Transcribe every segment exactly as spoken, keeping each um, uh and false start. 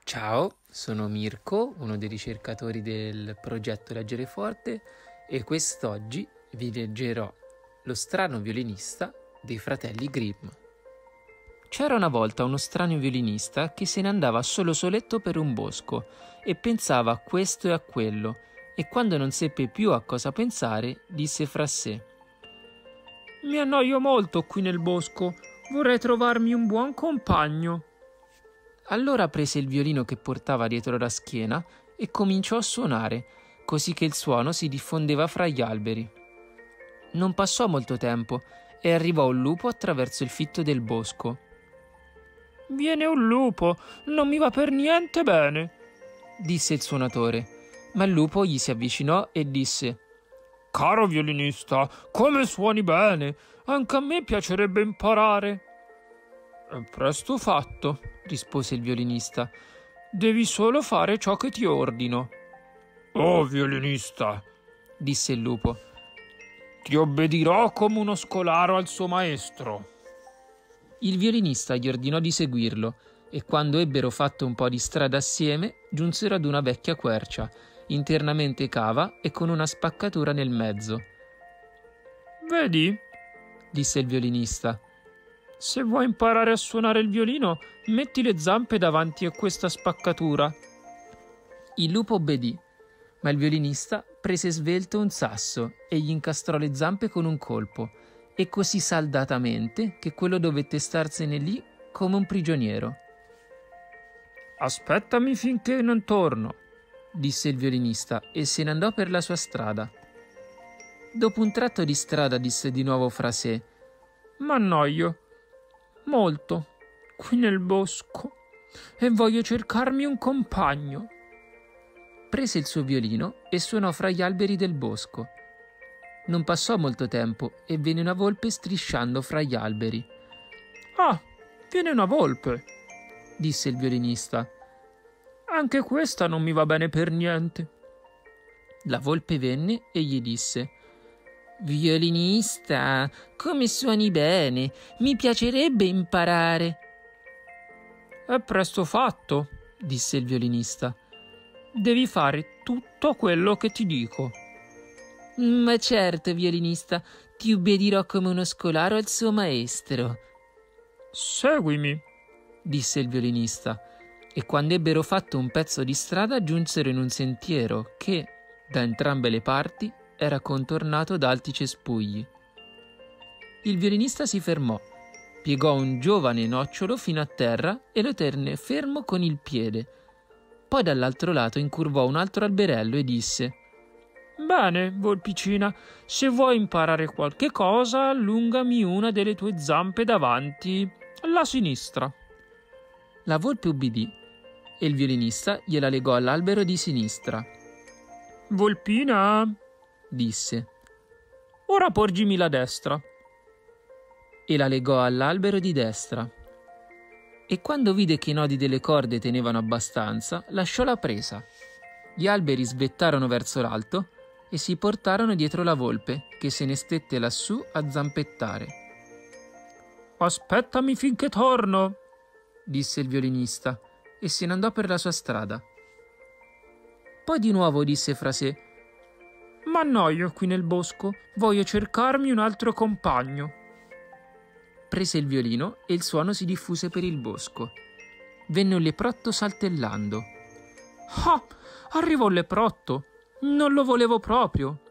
Ciao, sono Mirko, uno dei ricercatori del progetto Leggere Forte e quest'oggi vi leggerò Lo strano violinista dei fratelli Grimm. C'era una volta uno strano violinista che se ne andava solo soletto per un bosco e pensava a questo e a quello, e quando non seppe più a cosa pensare, disse fra sé: «Mi annoio molto qui nel bosco, vorrei trovarmi un buon compagno». Allora prese il violino che portava dietro la schiena e cominciò a suonare, così che il suono si diffondeva fra gli alberi. Non passò molto tempo e arrivò un lupo attraverso il fitto del bosco. «Viene un lupo, non mi va per niente bene», disse il suonatore, ma il lupo gli si avvicinò e disse: «Caro violinista, come suoni bene, anche a me piacerebbe imparare». «È presto fatto», rispose il violinista. «Devi solo fare ciò che ti ordino». «Oh, violinista», disse il lupo, «ti obbedirò come uno scolaro al suo maestro». Il violinista gli ordinò di seguirlo e quando ebbero fatto un po' di strada assieme giunsero ad una vecchia quercia, internamente cava e con una spaccatura nel mezzo. «Vedi», disse il violinista, «se vuoi imparare a suonare il violino, metti le zampe davanti a questa spaccatura». Il lupo obbedì, ma il violinista prese svelto un sasso e gli incastrò le zampe con un colpo, e così saldatamente che quello dovette starsene lì come un prigioniero. «Aspettami finché non torno», disse il violinista e se ne andò per la sua strada. Dopo un tratto di strada disse di nuovo fra sé: «M'annoio molto qui nel bosco e voglio cercarmi un compagno». Prese il suo violino e suonò fra gli alberi del bosco. Non passò molto tempo e venne una volpe strisciando fra gli alberi. «Ah, viene una volpe», disse il violinista. «Anche questa non mi va bene per niente». La volpe venne e gli disse: «Violinista, come suoni bene, mi piacerebbe imparare». «È presto fatto», disse il violinista. «Devi fare tutto quello che ti dico». «Ma certo, violinista, ti ubbidirò come uno scolaro al suo maestro». «Seguimi», disse il violinista, e quando ebbero fatto un pezzo di strada giunsero in un sentiero che, da entrambe le parti, era contornato da alti cespugli. Il violinista si fermò, piegò un giovane nocciolo fino a terra e lo tenne fermo con il piede. Poi dall'altro lato incurvò un altro alberello e disse: «Bene, volpicina, se vuoi imparare qualche cosa, allungami una delle tue zampe davanti, alla sinistra». La volpe ubbidì e il violinista gliela legò all'albero di sinistra. «Volpina», disse, «ora porgimi la destra». E la legò all'albero di destra. E quando vide che i nodi delle corde tenevano abbastanza, lasciò la presa. Gli alberi svettarono verso l'alto e si portarono dietro la volpe, che se ne stette lassù a zampettare. «Aspettami finché torno», disse il violinista, e se ne andò per la sua strada. Poi di nuovo disse fra sé: «M'annoio qui nel bosco, voglio cercarmi un altro compagno». Prese il violino e il suono si diffuse per il bosco. Venne un leprotto saltellando. «Ah, arrivò un leprotto! Non lo volevo proprio!»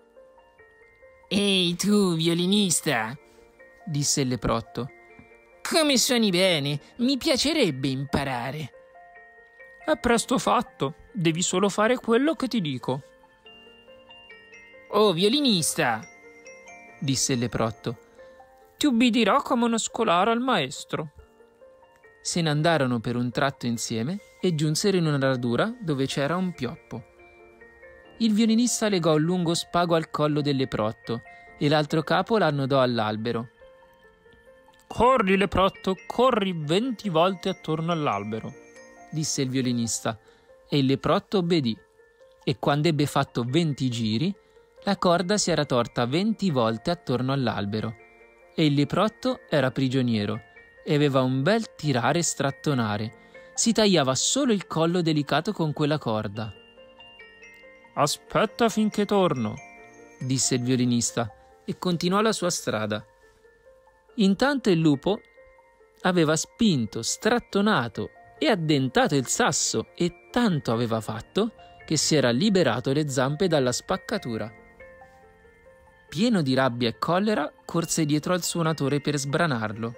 «Ehi tu, violinista!» disse il leprotto. «Come suoni bene! Mi piacerebbe imparare!» «È presto fatto! Devi solo fare quello che ti dico!» «Oh, violinista!» disse il leprotto. «Ti ubbidirò come uno scolaro al maestro». Se ne andarono per un tratto insieme e giunsero in una radura dove c'era un pioppo. Il violinista legò un lungo spago al collo del leprotto e l'altro capo l'annodò all'albero. «Corri, leprotto, corri venti volte attorno all'albero», disse il violinista, e il leprotto obbedì. E quando ebbe fatto venti giri, la corda si era torta venti volte attorno all'albero, e il leprotto era prigioniero e aveva un bel tirare e strattonare, si tagliava solo il collo delicato con quella corda. «Aspetta finché torno», disse il violinista e continuò la sua strada. Intanto il lupo aveva spinto, strattonato e addentato il sasso e tanto aveva fatto che si era liberato le zampe dalla spaccatura. Pieno di rabbia e collera, corse dietro al suonatore per sbranarlo.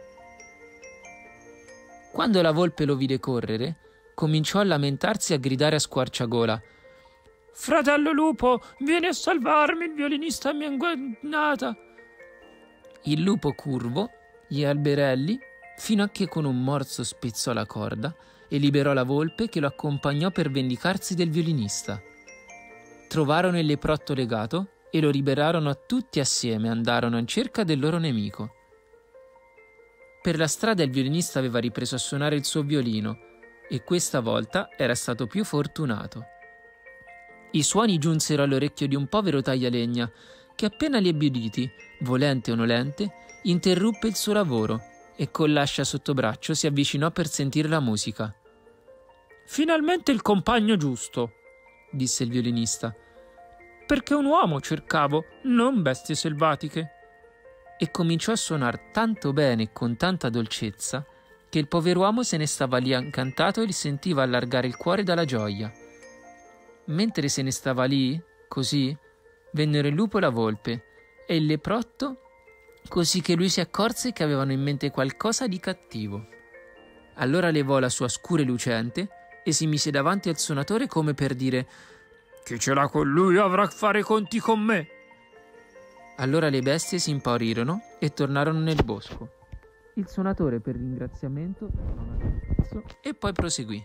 Quando la volpe lo vide correre, cominciò a lamentarsi e a gridare a squarciagola: «Fratello lupo, vieni a salvarmi, il violinista mi ha ingannata!» Il lupo curvo gli alberelli fino a che con un morso spezzò la corda e liberò la volpe, che lo accompagnò per vendicarsi del violinista. Trovarono il leprotto legato e lo liberarono tutti assieme, andarono in cerca del loro nemico. Per la strada il violinista aveva ripreso a suonare il suo violino e questa volta era stato più fortunato. I suoni giunsero all'orecchio di un povero taglialegna che appena li ebbe uditi, volente o nolente, interruppe il suo lavoro e con l'ascia sotto braccio si avvicinò per sentire la musica. «Finalmente il compagno giusto», disse il violinista, «perché un uomo cercavo, non bestie selvatiche». E cominciò a suonar tanto bene e con tanta dolcezza che il pover'uomo se ne stava lì incantato e gli sentiva allargare il cuore dalla gioia. Mentre se ne stava lì, così, vennero il lupo e la volpe e il leprotto, così che lui si accorse che avevano in mente qualcosa di cattivo. Allora levò la sua scure lucente e si mise davanti al suonatore come per dire: «Chi ce l'ha con lui avrà a fare i conti con me». Allora le bestie si impaurirono e tornarono nel bosco. Il suonatore, per ringraziamento, suonò un pezzo e poi proseguì.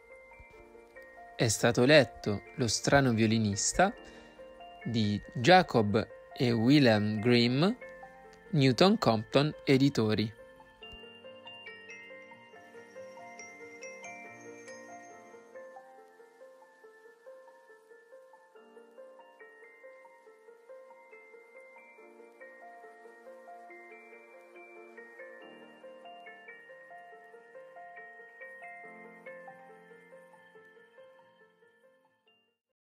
È stato letto Lo strano violinista di Jacob e Wilhelm Grimm, Newton Compton Editori.